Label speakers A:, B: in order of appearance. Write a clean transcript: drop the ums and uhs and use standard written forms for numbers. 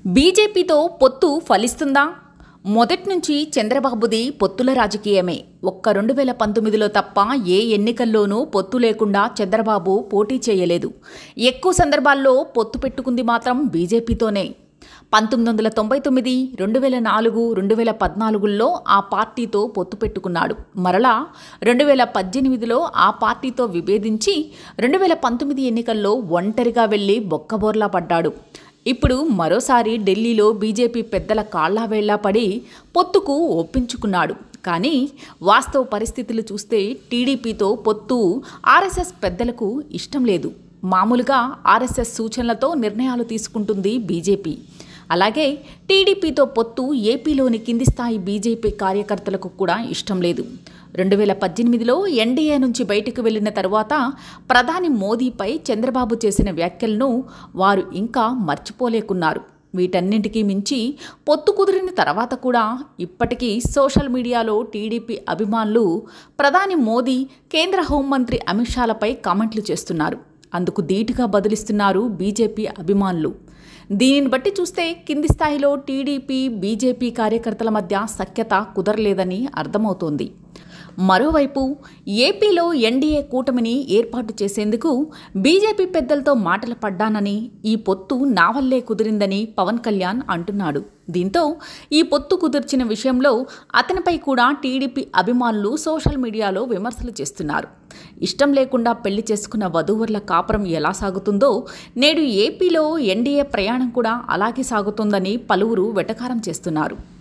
A: బీజేపీతో పొత్తు ఫలిస్తుందా? మొదటి నుంచి చంద్రబాబుది పొత్తుల రాజకీయమే. ఒక్క 2019లో తప్ప ఏ ఎన్నికల్లోనూ పొత్తు లేకుండా చంద్రబాబు పోటీ చేయలేదు. ఎక్కువ సందర్భాల్లో పొత్తు పెట్టుకుంది మాత్రం బీజేపీతోనే. 1999, 2004, 2014లో ఆ పార్టీతో పొత్తు పెట్టుకున్నాడు. మరలా 2018లో ఆ పార్టీతో విభేదించి 2019 ఎన్నికల్లో ఒంటరిగా వెళ్లి బొక్కబోర్లా పడ్డాడు. ఇప్పుడు మరోసారి ఢిల్లీలో బీజేపీ పెద్దల కాళ్లావేళ్లా పడి పొత్తుకు ఒప్పించుకున్నాడు. కానీ వాస్తవ పరిస్థితులు చూస్తే టీడీపీతో పొత్తు ఆర్ఎస్ఎస్ పెద్దలకు ఇష్టం లేదు. మామూలుగా ఆర్ఎస్ఎస్ సూచనలతో నిర్ణయాలు తీసుకుంటుంది బీజేపీ. అలాగే టీడీపీతో పొత్తు ఏపీలోని కింది స్థాయి బీజేపీ కార్యకర్తలకు కూడా ఇష్టం లేదు. 2018లో ఎన్డీఏ నుంచి బయటకు వెళ్లిన తరువాత ప్రధాని మోదీపై చంద్రబాబు చేసిన వ్యాఖ్యలను వారు ఇంకా మర్చిపోలేకున్నారు. వీటన్నింటికీ మించి పొత్తు కుదిరిన తర్వాత కూడా ఇప్పటికీ సోషల్ మీడియాలో టీడీపీ అభిమానులు ప్రధాని మోదీ, కేంద్ర హోంమంత్రి అమిత్ షాలపై కామెంట్లు చేస్తున్నారు. అందుకు ధీటుగా బదులిస్తున్నారు బీజేపీ అభిమానులు. దీనిని బట్టి చూస్తే కింది స్థాయిలో టీడీపీ, బీజేపీ కార్యకర్తల మధ్య సఖ్యత కుదరలేదని అర్థమవుతోంది. మరోవైపు ఏపీలో ఎన్డీఏ కూటమిని ఏర్పాటు చేసేందుకు బీజేపీ పెద్దలతో మాటలు పడ్డానని, ఈ పొత్తు నా వల్లే కుదిరిందని పవన్ కళ్యాణ్ అంటున్నాడు. దీంతో ఈ పొత్తు కుదిర్చిన విషయంలో అతనిపై కూడా టీడీపీ అభిమానులు సోషల్ మీడియాలో విమర్శలు చేస్తున్నారు. ఇష్టం లేకుండా పెళ్లి చేసుకున్న వధూవరుల కాపురం ఎలా సాగుతుందో నేడు ఏపీలో ఎన్డీఏ ప్రయాణం కూడా అలాగే సాగుతుందని పలువురు వెటకారం చేస్తున్నారు.